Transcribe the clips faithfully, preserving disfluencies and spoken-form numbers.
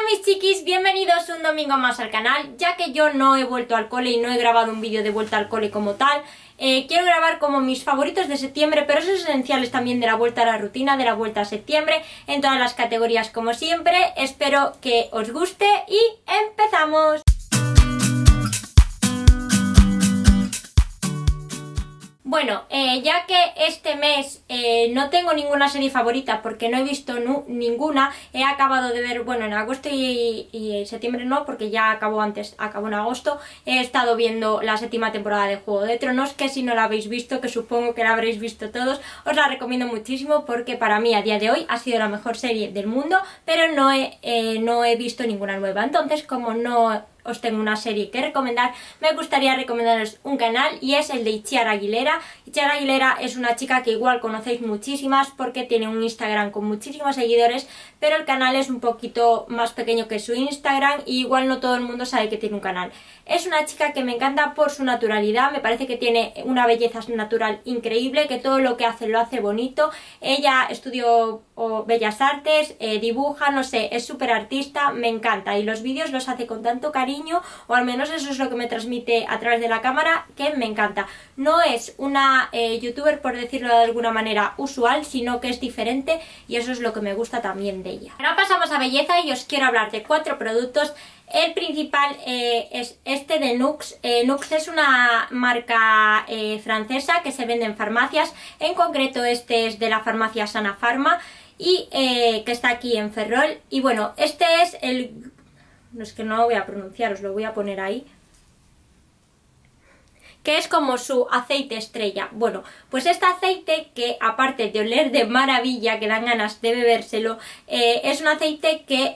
mis chiquis, bienvenidos un domingo más al canal. Ya que yo no he vuelto al cole y no he grabado un vídeo de vuelta al cole como tal, eh, quiero grabar como mis favoritos de septiembre, pero esos esenciales también de la vuelta a la rutina, de la vuelta a septiembre, en todas las categorías como siempre. Espero que os guste y ¡empezamos! Bueno, eh, ya que este mes eh, no tengo ninguna serie favorita porque no he visto ninguna, he acabado de ver, bueno, en agosto y, y en septiembre no, porque ya acabó antes, acabó en agosto, he estado viendo la séptima temporada de Juego de Tronos, que si no la habéis visto, que supongo que la habréis visto todos, os la recomiendo muchísimo porque para mí a día de hoy ha sido la mejor serie del mundo, pero no he, eh, no he visto ninguna nueva. Entonces, como no os tengo una serie que recomendar, me gustaría recomendaros un canal y es el de Itziar Aguilera. Itziar Aguilera es una chica que igual conocéis muchísimas porque tiene un Instagram con muchísimos seguidores, pero el canal es un poquito más pequeño que su Instagram y igual no todo el mundo sabe que tiene un canal. Es una chica que me encanta por su naturalidad, me parece que tiene una belleza natural increíble, que todo lo que hace lo hace bonito. Ella estudió oh, Bellas Artes, eh, dibuja, no sé, es súper artista, me encanta y los vídeos los hace con tanto cariño, o al menos eso es lo que me transmite a través de la cámara, que me encanta. No es una eh, youtuber, por decirlo de alguna manera, usual, sino que es diferente y eso es lo que me gusta también de ella. Ahora pasamos a belleza y os quiero hablar de cuatro productos. El principal eh, es este de Nux. Eh, Nux es una marca eh, francesa que se vende en farmacias, en concreto este es de la farmacia Sana Pharma y eh, que está aquí en Ferrol. Y bueno, este es el... no es que no lo voy a pronunciar, os lo voy a poner ahí, que es como su aceite estrella. Bueno, pues este aceite, que aparte de oler de maravilla, que dan ganas de bebérselo, eh, es un aceite que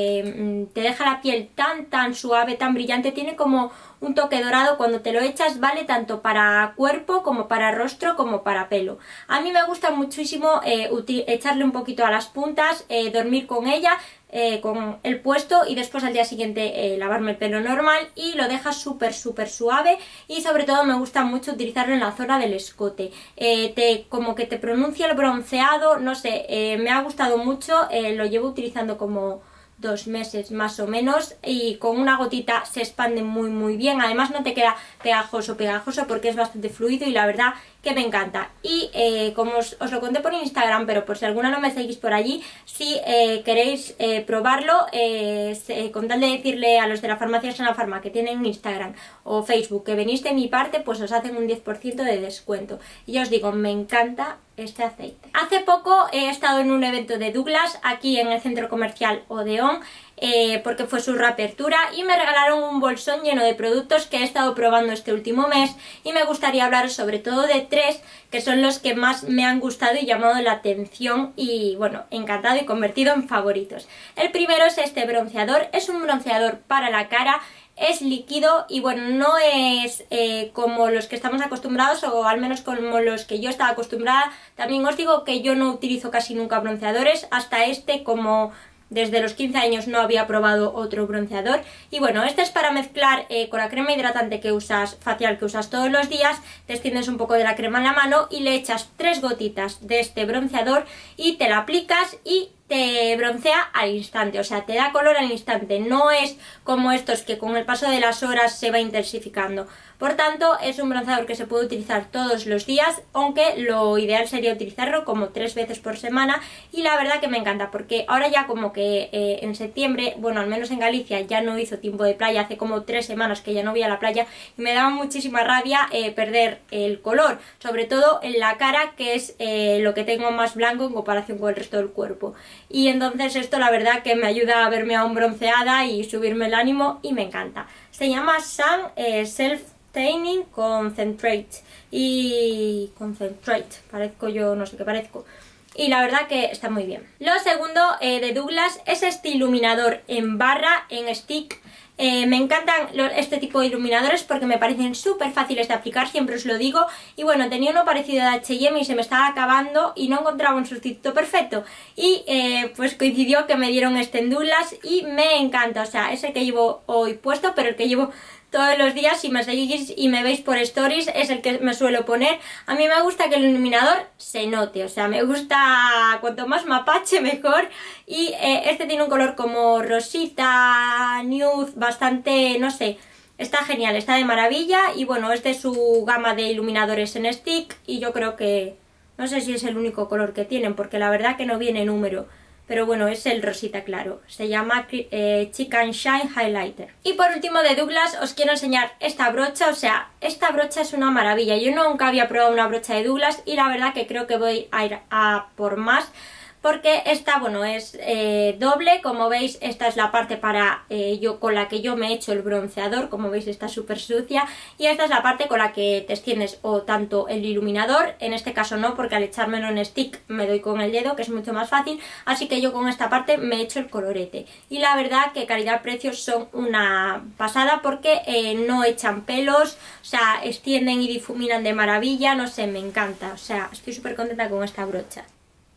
eh, te deja la piel tan tan suave, tan brillante, tiene como un toque dorado. Cuando te lo echas vale tanto para cuerpo como para rostro como para pelo. A mí me gusta muchísimo eh, echarle un poquito a las puntas, eh, dormir con ella, Eh, con el puesto y después al día siguiente eh, lavarme el pelo normal y lo deja súper súper suave. Y sobre todo me gusta mucho utilizarlo en la zona del escote, eh, te, como que te pronuncia el bronceado, no sé, eh, me ha gustado mucho, eh, lo llevo utilizando como dos meses más o menos y con una gotita se expande muy muy bien. Además no te queda pegajoso pegajoso porque es bastante fluido y la verdad que me encanta. Y eh, como os, os lo conté por Instagram, pero por si alguna no me seguís por allí, si eh, queréis eh, probarlo, eh, se, con tal de decirle a los de la farmacia Sana Pharma que tienen Instagram o Facebook que venís de mi parte, pues os hacen un diez por ciento de descuento. Y ya os digo, me encanta este aceite. Hace poco he estado en un evento de Douglas aquí en el centro comercial Odeón, eh, porque fue su reapertura y me regalaron un bolsón lleno de productos que he estado probando este último mes y me gustaría hablaros sobre todo de tres que son los que más me han gustado y llamado la atención y bueno, encantado y convertido en favoritos. El primero es este bronceador, es un bronceador para la cara. Es líquido y bueno, no es eh, como los que estamos acostumbrados, o al menos como los que yo estaba acostumbrada. También os digo que yo no utilizo casi nunca bronceadores, hasta este, como desde los quince años no había probado otro bronceador. Y bueno, este es para mezclar eh, con la crema hidratante que usas, facial que usas todos los días, te extiendes un poco de la crema en la mano y le echas tres gotitas de este bronceador y te la aplicas y te broncea al instante, o sea, te da color al instante, no es como estos que con el paso de las horas se va intensificando. Por tanto, es un bronceador que se puede utilizar todos los días, aunque lo ideal sería utilizarlo como tres veces por semana y la verdad que me encanta porque ahora ya como que eh, en septiembre, bueno, al menos en Galicia ya no hizo tiempo de playa, hace como tres semanas que ya no voy a la playa y me daba muchísima rabia eh, perder el color, sobre todo en la cara, que es eh, lo que tengo más blanco en comparación con el resto del cuerpo. Y entonces esto la verdad que me ayuda a verme aún bronceada y subirme el ánimo y me encanta. Se llama Sun eh, Self Tanning Concentrate y Concentrate, parezco yo, no sé qué parezco. Y la verdad que está muy bien. Lo segundo eh, de Douglas es este iluminador en barra, en stick. Eh, me encantan lo, este tipo de iluminadores porque me parecen súper fáciles de aplicar, siempre os lo digo. Y bueno, tenía uno parecido de H y M y se me estaba acabando y no encontraba un sustituto perfecto. Y eh, pues coincidió que me dieron este en Douglas y me encanta. O sea, es el que llevo hoy puesto, pero el que llevo todos los días. Si me seguís y me veis por stories es el que me suelo poner. A mí me gusta que el iluminador se note, o sea, me gusta cuanto más mapache mejor. Y eh, este tiene un color como rosita, nude, bastante, no sé, está genial, está de maravilla. Y bueno, es de su gama de iluminadores en stick y yo creo que, no sé si es el único color que tienen porque la verdad que no viene número. Pero bueno, es el rosita claro. Se llama eh, Chic and Shine Highlighter. Y por último de Douglas os quiero enseñar esta brocha. O sea, esta brocha es una maravilla. Yo nunca había probado una brocha de Douglas y la verdad que creo que voy a ir a por más. Porque esta, bueno, es eh, doble, como veis esta es la parte para eh, yo con la que yo me he hecho el bronceador, como veis está súper sucia, y esta es la parte con la que te extiendes o tanto el iluminador, en este caso no, porque al echármelo en stick me doy con el dedo, que es mucho más fácil, así que yo con esta parte me he hecho el colorete, y la verdad que calidad-precio son una pasada porque eh, no echan pelos, o sea, extienden y difuminan de maravilla, no sé, me encanta, o sea, estoy súper contenta con esta brocha.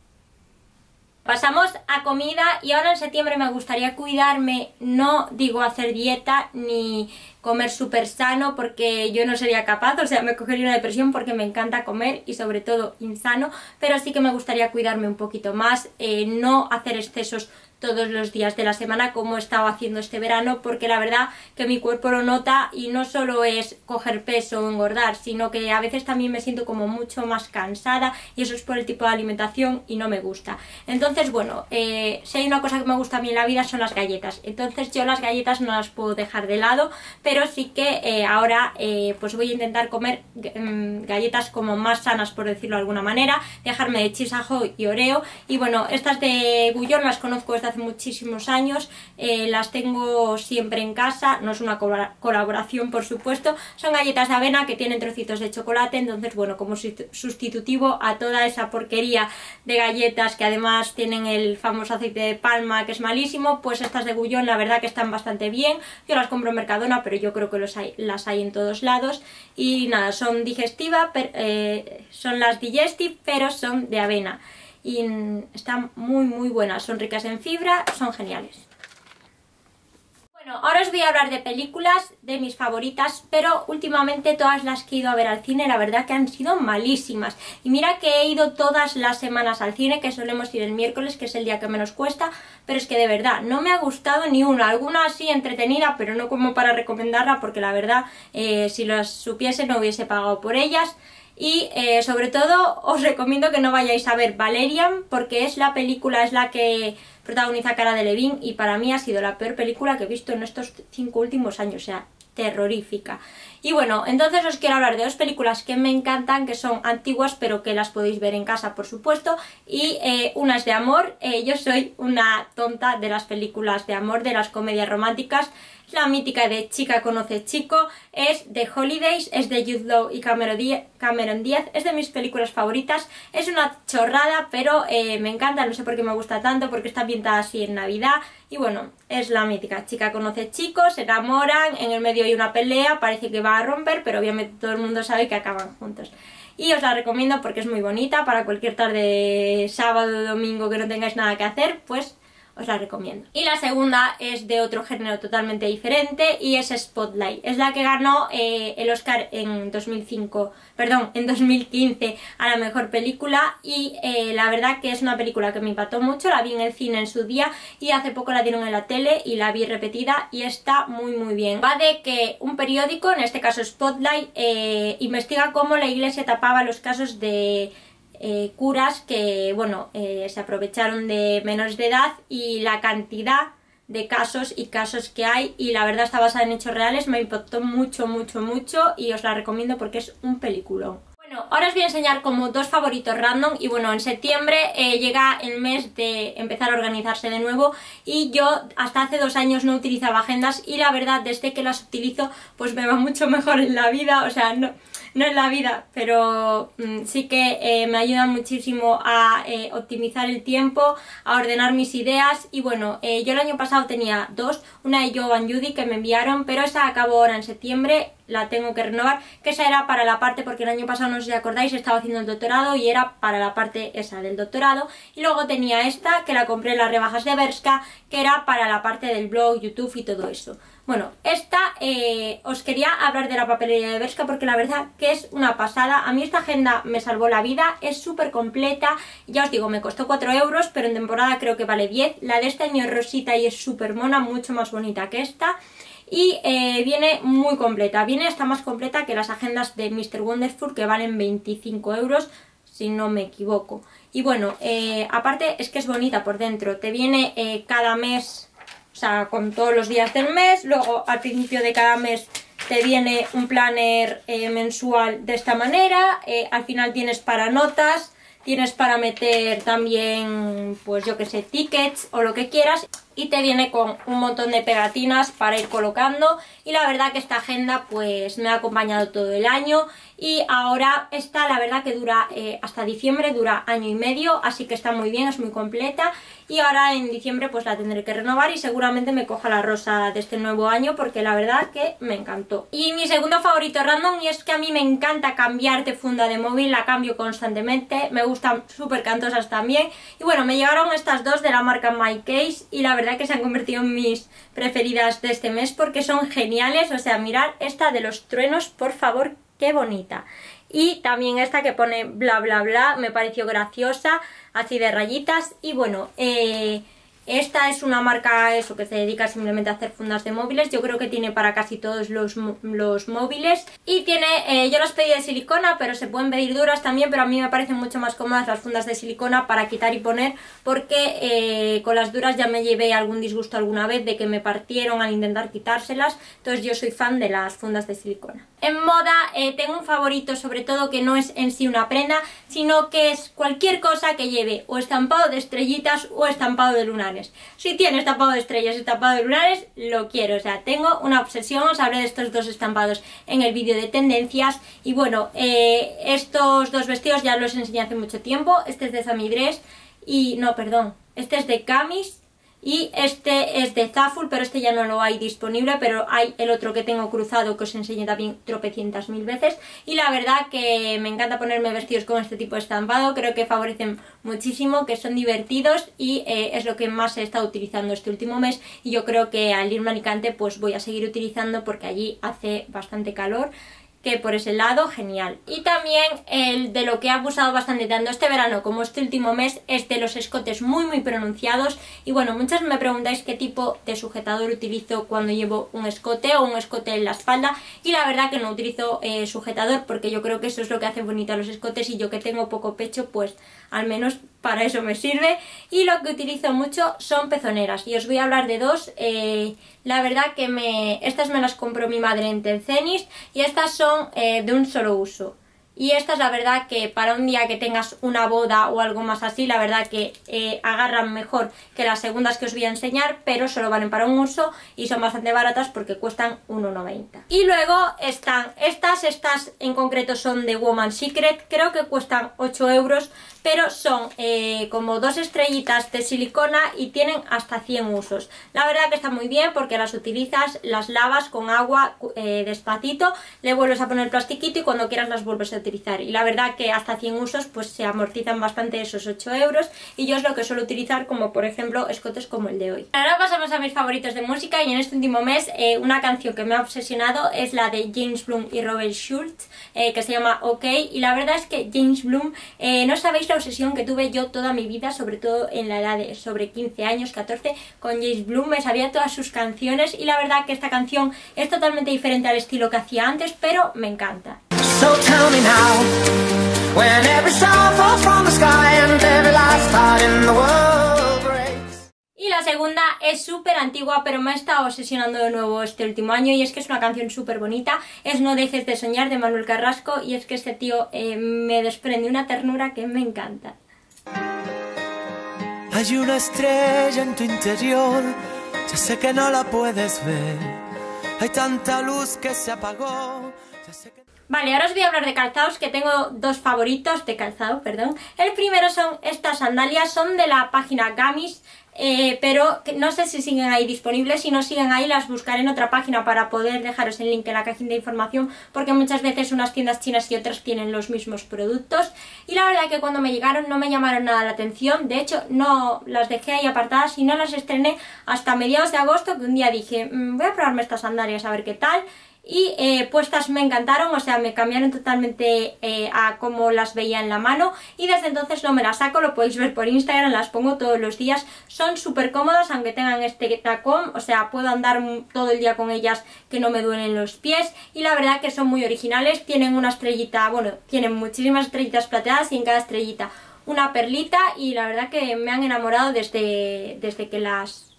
Pasamos a comida y ahora en septiembre me gustaría cuidarme, no digo hacer dieta ni comer súper sano porque yo no sería capaz, o sea, me cogería una depresión porque me encanta comer y sobre todo insano, pero sí que me gustaría cuidarme un poquito más, eh, no hacer excesos todos los días de la semana como he estado haciendo este verano, porque la verdad que mi cuerpo lo nota y no solo es coger peso o engordar, sino que a veces también me siento como mucho más cansada y eso es por el tipo de alimentación y no me gusta. Entonces bueno, eh, si hay una cosa que me gusta a mí en la vida son las galletas, entonces yo las galletas no las puedo dejar de lado, pero sí que eh, ahora eh, pues voy a intentar comer eh, galletas como más sanas, por decirlo de alguna manera, dejarme de Cheese Ahoy y Oreo. Y bueno, estas de Gullón las conozco desde hace muchísimos años, eh, las tengo siempre en casa, no es una colaboración por supuesto, son galletas de avena que tienen trocitos de chocolate, entonces bueno, como sustitutivo a toda esa porquería de galletas que además tienen el famoso aceite de palma que es malísimo, pues estas de Gullón la verdad que están bastante bien. Yo las compro en Mercadona, pero yo creo que los hay, las hay en todos lados y nada, son digestivas, eh, son las digestive, pero son de avena y están muy muy buenas, son ricas en fibra, son geniales. Bueno, ahora os voy a hablar de películas, de mis favoritas, pero últimamente todas las que he ido a ver al cine la verdad que han sido malísimas. Y mira que he ido todas las semanas al cine, que solemos ir el miércoles, que es el día que menos cuesta, pero es que de verdad no me ha gustado ni una, alguna así entretenida, pero no como para recomendarla, porque la verdad eh, si las supiese no hubiese pagado por ellas. Y eh, sobre todo os recomiendo que no vayáis a ver Valerian porque es la película, es la que protagoniza Cara Delevingne y para mí ha sido la peor película que he visto en estos cinco últimos años, o sea, terrorífica. Y bueno, entonces os quiero hablar de dos películas que me encantan, que son antiguas pero que las podéis ver en casa por supuesto, y eh, una es de amor. eh, yo soy una tonta de las películas de amor, de las comedias románticas. La mítica de Chica conoce chico, es de Holidays, es de Jude Law y Cameron Díaz, Cameron Díaz, es de mis películas favoritas, es una chorrada pero eh, me encanta, no sé por qué me gusta tanto, porque está pintada así en Navidad y bueno, es la mítica, chica conoce chico, se enamoran, en el medio hay una pelea, parece que va a romper, pero obviamente todo el mundo sabe que acaban juntos. Y os la recomiendo porque es muy bonita, para cualquier tarde, sábado o domingo que no tengáis nada que hacer, pues os la recomiendo. Y la segunda es de otro género totalmente diferente y es Spotlight. Es la que ganó eh, el Oscar en dos mil cinco, perdón, en dos mil quince a la mejor película y eh, la verdad que es una película que me impactó mucho, la vi en el cine en su día y hace poco la dieron en la tele y la vi repetida y está muy muy bien. Va de que un periódico, en este caso Spotlight, eh, investiga cómo la iglesia tapaba los casos de Eh, curas que, bueno, eh, se aprovecharon de menores de edad y la cantidad de casos y casos que hay, y la verdad está basada en hechos reales, me impactó mucho, mucho, mucho y os la recomiendo porque es un peliculón. Bueno, ahora os voy a enseñar como dos favoritos random y bueno, en septiembre eh, llega el mes de empezar a organizarse de nuevo y yo hasta hace dos años no utilizaba agendas y la verdad desde que las utilizo pues me va mucho mejor en la vida, o sea, no, no en la vida, pero mm, sí que eh, me ayudan muchísimo a eh, optimizar el tiempo, a ordenar mis ideas y bueno, eh, yo el año pasado tenía dos, una de Joe and Judy que me enviaron, pero esa acabó ahora en septiembre, la tengo que renovar, que esa era para la parte, porque el año pasado, no sé si acordáis, estaba haciendo el doctorado y era para la parte esa del doctorado, y luego tenía esta, que la compré en las rebajas de Bershka, que era para la parte del blog, YouTube y todo eso. Bueno, esta, eh, os quería hablar de la papelería de Bershka porque la verdad que es una pasada, a mí esta agenda me salvó la vida, es súper completa, ya os digo, me costó cuatro euros, pero en temporada creo que vale diez, la de este año es rosita y es súper mona, mucho más bonita que esta. Y eh, viene muy completa, viene hasta más completa que las agendas de mister Wonderful que valen veinticinco euros, si no me equivoco. Y bueno, eh, aparte es que es bonita por dentro, te viene eh, cada mes, o sea, con todos los días del mes, luego al principio de cada mes te viene un planner eh, mensual de esta manera, eh, al final tienes para notas, tienes para meter también, pues yo que sé, tickets o lo que quieras. Y te viene con un montón de pegatinas para ir colocando y la verdad que esta agenda pues me ha acompañado todo el año y ahora esta la verdad que dura eh, hasta diciembre, dura año y medio, así que está muy bien, es muy completa y ahora en diciembre pues la tendré que renovar y seguramente me coja la rosa de este nuevo año porque la verdad que me encantó. Y mi segundo favorito random, y es que a mí me encanta cambiar de funda de móvil, la cambio constantemente, me gustan súper cantosas también y bueno, me llegaron estas dos de la marca My Case y la verdad que se han convertido en mis preferidas de este mes porque son geniales, o sea, mirad esta de los truenos, por favor, qué bonita. Y también esta que pone bla bla bla, me pareció graciosa, así de rayitas y bueno, eh... esta es una marca eso que se dedica simplemente a hacer fundas de móviles, yo creo que tiene para casi todos los, los móviles y tiene, eh, yo las pedí de silicona pero se pueden pedir duras también, pero a mí me parecen mucho más cómodas las fundas de silicona para quitar y poner porque eh, con las duras ya me llevé algún disgusto alguna vez de que me partieron al intentar quitárselas, entonces yo soy fan de las fundas de silicona. En moda eh, tengo un favorito sobre todo que no es en sí una prenda, sino que es cualquier cosa que lleve o estampado de estrellitas o estampado de lunares. Si tiene estampado de estrellas y estampado de lunares, lo quiero, o sea, tengo una obsesión, os hablé de estos dos estampados en el vídeo de tendencias y bueno, eh, estos dos vestidos ya los enseñé hace mucho tiempo, este es de Sammy Dress y, no, perdón, este es de Camis y este es de Zaful, pero este ya no lo hay disponible, pero hay el otro que tengo cruzado que os enseñé también tropecientas mil veces y la verdad que me encanta ponerme vestidos con este tipo de estampado, creo que favorecen muchísimo, que son divertidos y eh, es lo que más he estado utilizando este último mes y yo creo que al irme a Alicante pues voy a seguir utilizando porque allí hace bastante calor, que por ese lado genial. Y también el de lo que he abusado bastante tanto este verano como este último mes es de los escotes muy muy pronunciados y bueno, muchas me preguntáis qué tipo de sujetador utilizo cuando llevo un escote o un escote en la espalda y la verdad que no utilizo eh, sujetador porque yo creo que eso es lo que hace bonito a los escotes y yo que tengo poco pecho pues al menos para eso me sirve y lo que utilizo mucho son pezoneras y os voy a hablar de dos. Eh, la verdad que me estas me las compró mi madre en Tencenis y estas son eh, de un solo uso y esta es la verdad que para un día que tengas una boda o algo más así, la verdad que eh, agarran mejor que las segundas que os voy a enseñar, pero solo valen para un uso y son bastante baratas porque cuestan uno noventa. Y luego están estas, estas en concreto son de Woman's Secret, creo que cuestan ocho euros, pero son eh, como dos estrellitas de silicona y tienen hasta cien usos. La verdad que está muy bien porque las utilizas, las lavas con agua eh, despacito, le vuelves a poner el plastiquito y cuando quieras las vuelves a utilizar. Y la verdad que hasta cien usos pues se amortizan bastante esos ocho euros y yo es lo que suelo utilizar como por ejemplo escotes como el de hoy. Ahora pasamos a mis favoritos de música y en este último mes eh, una canción que me ha obsesionado es la de James Bloom y Robert Schultz eh, que se llama OK y la verdad es que James Bloom, eh, no sabéis la obsesión que tuve yo toda mi vida, sobre todo en la edad de sobre quince años, catorce, con James Bloom, me sabía todas sus canciones y la verdad que esta canción es totalmente diferente al estilo que hacía antes, pero me encanta. So tell me now, when every star falls from the sky and every last star in the world breaks. Y la la segunda es súper antigua, pero me ha estado obsesionando de nuevo este último año, y es que es una canción súper bonita, es No dejes de soñar, de Manuel Carrasco, y es que este tío eh, me desprende una ternura que me encanta. Hay una estrella en tu interior, ya sé que no la puedes ver, hay tanta luz que se apagó, ya sé que... Vale, ahora os voy a hablar de calzados, que tengo dos favoritos de calzado, perdón. El primero son estas sandalias, son de la página Gamis, eh, pero no sé si siguen ahí disponibles. Si no siguen ahí, las buscaré en otra página para poder dejaros el link en la cajita de información, porque muchas veces unas tiendas chinas y otras tienen los mismos productos. Y la verdad que cuando me llegaron no me llamaron nada la atención, de hecho no las dejé ahí apartadas y no las estrené hasta mediados de agosto, que un día dije, mmm, voy a probarme estas sandalias a ver qué tal. Y eh, puestas me encantaron, o sea, me cambiaron totalmente eh, a cómo las veía en la mano, y desde entonces no me las saco, lo podéis ver por Instagram, las pongo todos los días, son súper cómodas aunque tengan este tacón, o sea, puedo andar todo el día con ellas que no me duelen los pies, y la verdad que son muy originales, tienen una estrellita, bueno, tienen muchísimas estrellitas plateadas y en cada estrellita una perlita, y la verdad que me han enamorado desde, desde que las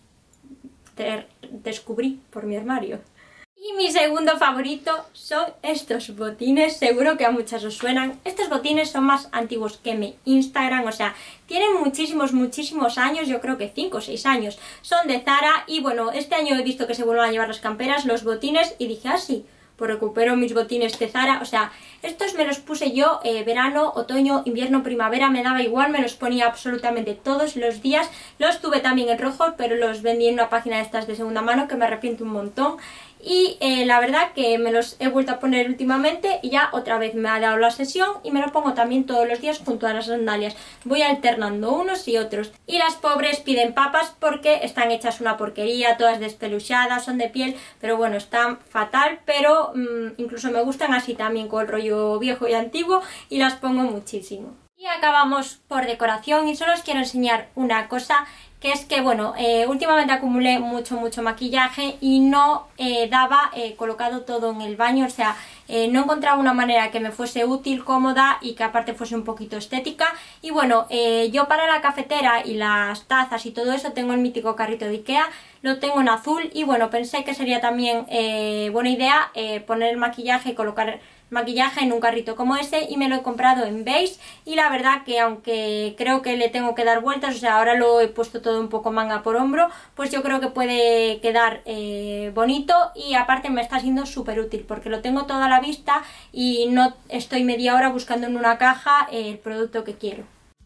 descubrí por mi armario. Y mi segundo favorito son estos botines, seguro que a muchas os suenan. Estos botines son más antiguos que mi Instagram, o sea, tienen muchísimos, muchísimos años, yo creo que cinco o seis años. Son de Zara y bueno, este año he visto que se vuelven a llevar las camperas, los botines, y dije, ah sí, pues recupero mis botines de Zara. O sea, estos me los puse yo eh, verano, otoño, invierno, primavera, me daba igual, me los ponía absolutamente todos los días. Los tuve también en rojo, pero los vendí en una página de estas de segunda mano, que me arrepiento un montón. Y eh, la verdad que me los he vuelto a poner últimamente y ya otra vez me ha dado la sesión, y me lo pongo también todos los días junto a las sandalias. Voy alternando unos y otros. Y las pobres piden papas porque están hechas una porquería, todas despeluchadas, son de piel, pero bueno, están fatal, pero mmm, incluso me gustan así también, con el rollo viejo y antiguo, y las pongo muchísimo. Y acabamos por decoración, y solo os quiero enseñar una cosa, que es que, bueno, eh, últimamente acumulé mucho, mucho maquillaje y no eh, daba eh, colocado todo en el baño, o sea, eh, no encontraba una manera que me fuese útil, cómoda y que aparte fuese un poquito estética. Y bueno, eh, yo para la cafetera y las tazas y todo eso tengo el mítico carrito de Ikea, lo tengo en azul, y bueno, pensé que sería también eh, buena idea eh, poner el maquillaje y colocar maquillaje en un carrito como ese, y me lo he comprado en beige, y la verdad que aunque creo que le tengo que dar vueltas, o sea, ahora lo he puesto todo un poco manga por hombro, pues yo creo que puede quedar eh, bonito, y aparte me está siendo súper útil porque lo tengo todo a la vista y no estoy media hora buscando en una caja el producto que quiero.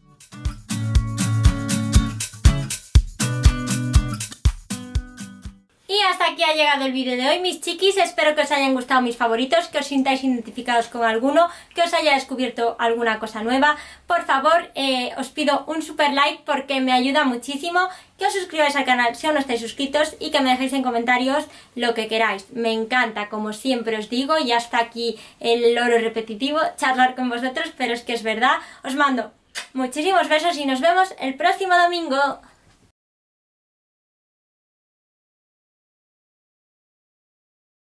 Y hasta aquí ha llegado el vídeo de hoy, mis chiquis. Espero que os hayan gustado mis favoritos, que os sintáis identificados con alguno, que os haya descubierto alguna cosa nueva. Por favor, eh, os pido un super like porque me ayuda muchísimo, que os suscribáis al canal si aún no estáis suscritos, y que me dejéis en comentarios lo que queráis. Me encanta, como siempre os digo, y hasta aquí el loro repetitivo, charlar con vosotros, pero es que es verdad. Os mando muchísimos besos y nos vemos el próximo domingo.